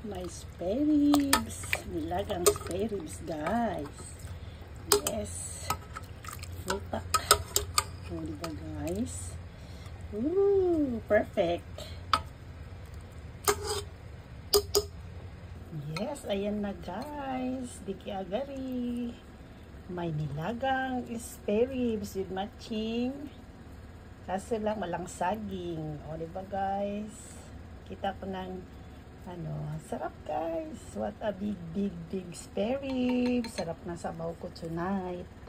My spare ribs. Nilagang spare ribs, guys. Yes. Full pack. O, diba, guys? Ooh, perfect. Yes, ayan na, guys. Diki agari. May nilagang spare ribs with matching. Kaso lang, walang saging. O, diba, guys? Kita ko ng sarap, guys. What a big spare ribs. Sarap na sabaw ko tonight.